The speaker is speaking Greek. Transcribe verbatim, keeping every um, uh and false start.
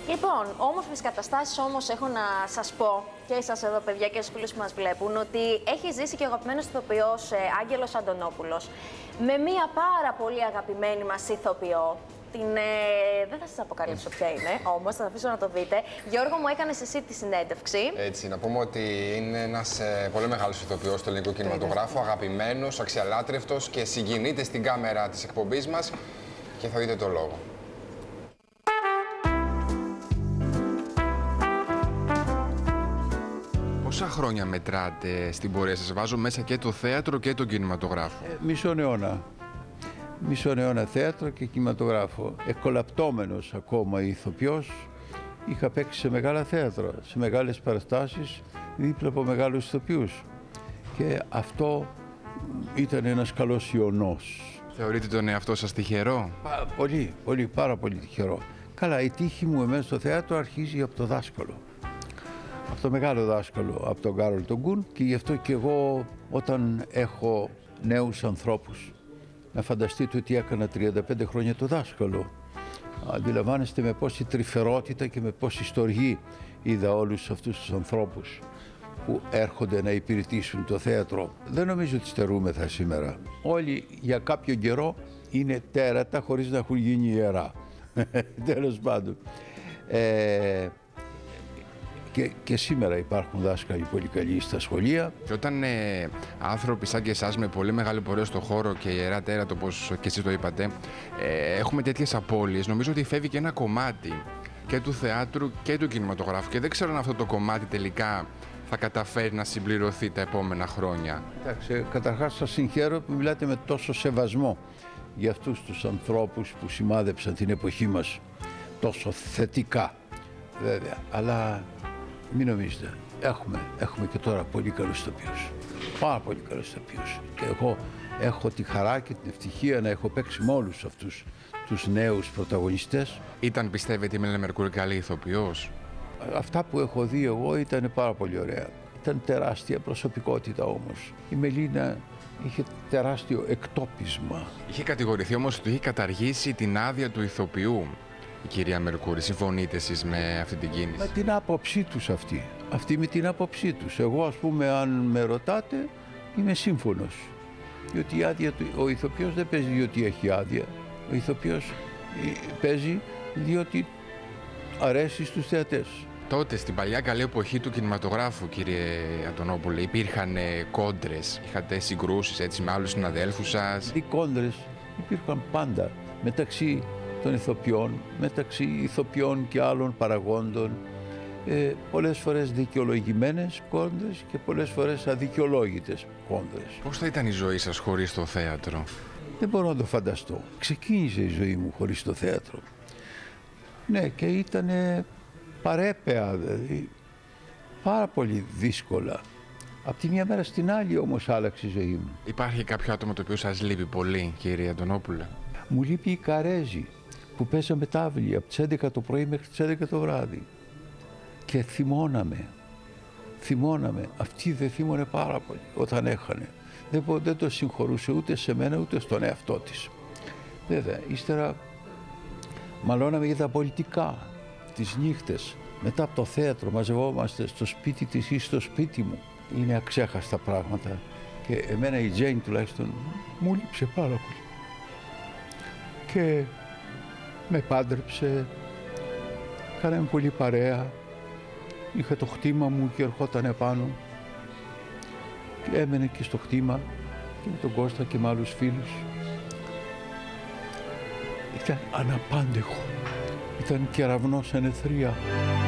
Λοιπόν, όμορφες καταστάσεις όμως έχω να σας πω και εσάς εδώ παιδιά και στους φίλους που μας βλέπουν ότι έχει ζήσει και ο αγαπημένος ηθοποιός ε, Άγγελος Αντωνόπουλος με μία πάρα πολύ αγαπημένη μας ηθοποιό. Την, ε, δεν θα σας αποκαλύψω ποια είναι, όμως θα αφήσω να το δείτε. Γιώργο, μου έκανες εσύ τη συνέντευξη. Έτσι, να πούμε ότι είναι ένας ε, πολύ μεγάλος ηθοποιός του ελληνικού κινηματογράφου, αγαπημένος, αξιαλάτρευτος και συγκινείται στην κάμερα της εκπομπής μας και θα δείτε το λόγο. Πόσα χρόνια μετράτε στην πορεία σας? Βάζω μέσα και το θέατρο και τον κινηματογράφο. Ε, μισόν αιώνα. Μισόν αιώνα θέατρο και κινηματογράφο. Εκολαπτώμενος ακόμα ηθοποιός, είχα παίξει σε μεγάλα θέατρα, σε μεγάλες παραστάσεις, δίπλα από μεγάλους ηθοποιούς. Και αυτό ήταν ένας καλός ιονός. Θεωρείτε τον εαυτό σας τυχερό? Πα, πολύ, πολύ, πάρα πολύ τυχερό. Καλά, η τύχη μου εμένα στο θέατρο αρχίζει από το δάσκαλο. Από το μεγάλο δάσκαλο, από τον Κάρολ τον Κουν, και γι' αυτό και εγώ όταν έχω νέους ανθρώπους, να φανταστείτε ότι έκανα τριάντα πέντε χρόνια το δάσκαλο. Αντιλαμβάνεστε με πόση τρυφερότητα και με πόση στοργή είδα όλους αυτούς τους ανθρώπους που έρχονται να υπηρετήσουν το θέατρο. Δεν νομίζω ότι στερούμεθα σήμερα. Όλοι για κάποιο καιρό είναι τέρατα χωρίς να έχουν γίνει ιερά. Τέλος πάντων. Ε, Και, και σήμερα υπάρχουν δάσκαλοι πολύ καλοί στα σχολεία. Και όταν ε, άνθρωποι σαν και εσάς με πολύ μεγάλη πορεία στο χώρο και ιερά τέρατο, όπως και εσείς το είπατε, ε, έχουμε τέτοιες απώλειες, νομίζω ότι φεύγει και ένα κομμάτι και του θεάτρου και του κινηματογράφου. Και δεν ξέρω αν αυτό το κομμάτι τελικά θα καταφέρει να συμπληρωθεί τα επόμενα χρόνια. Εντάξει, καταρχάς σας συγχαίρω που μιλάτε με τόσο σεβασμό για αυτούς τους ανθρώπους που σημάδεψαν την εποχή μας τόσο θετικά, βέβαια. Αλλά μην νομίζετε, έχουμε, έχουμε και τώρα πολύ καλούς ηθοποιούς. Πάρα πολύ καλούς ηθοποιούς. Και εγώ έχω τη χαρά και την ευτυχία να έχω παίξει με όλους αυτούς τους νέους πρωταγωνιστές. Ήταν, πιστεύετε, η Μελίνα Μερκούρη καλή ηθοποιός? Αυτά που έχω δει εγώ ήταν πάρα πολύ ωραία. Ήταν τεράστια προσωπικότητα όμως. Η Μελίνα είχε τεράστιο εκτόπισμα. Είχε κατηγορηθεί όμως ότι είχε καταργήσει την άδεια του ηθοποιού. Η κυρία Μερκούρη, συμφωνείτε εσείς με αυτή την κίνηση? Με την άποψή τους αυτή. Αυτή με την άποψή τους. Εγώ, ας πούμε, αν με ρωτάτε, είμαι σύμφωνος. Διότι η άδεια του, ο ηθοποιός δεν παίζει διότι έχει άδεια. Ο ηθοποιός παίζει διότι αρέσει στους θεατές. Τότε, στην παλιά καλή εποχή του κινηματογράφου, κύριε Αντωνόπουλε, υπήρχαν κόντρες, είχατε συγκρούσεις έτσι με άλλους συναδέλφους σας? Οι κόντρες υπήρχαν πάντα μεταξύ των ηθοποιών, μεταξύ ηθοποιών και άλλων παραγόντων, ε, πολλές φορές δικαιολογημένες κόντρες και πολλές φορές αδικαιολόγητες κόντρες. Πώς θα ήταν η ζωή σας χωρίς το θέατρο? Δεν μπορώ να το φανταστώ. Ξεκίνησε η ζωή μου χωρίς το θέατρο. Ναι, και ήταν παρέπαια, δηλαδή, πάρα πολύ δύσκολα. Από τη μια μέρα στην άλλη όμως άλλαξε η ζωή μου. Υπάρχει κάποιο άτομο το οποίο σας λείπει πολύ, κύριε Αντωνόπουλε? Μου λείπει η Καρέζη, που παίζαμε τάβλη από τις έντεκα το πρωί μέχρι τις έντεκα το βράδυ. Και θυμώναμε, θυμώναμε. Αυτή δεν θύμωνε πάρα πολύ όταν έχανε. Δεν, δεν το συγχωρούσε ούτε σε μένα ούτε στον εαυτό της. Βέβαια, ύστερα μαλώναμε για τα πολιτικά, τις νύχτες. Μετά από το θέατρο μαζευόμαστε στο σπίτι της ή στο σπίτι μου. Είναι αξέχαστα πράγματα. Και εμένα η Τζέιν τουλάχιστον μου λείψε πάρα πολύ. Και με πάντρεψε, κάναμε πολύ παρέα, είχα το χτήμα μου και ερχόταν επάνω και έμενε και στο χτήμα και με τον Κώστα και με άλλους φίλους. Ήταν αναπάντεχο, ήταν κεραυνός εν αιθρία.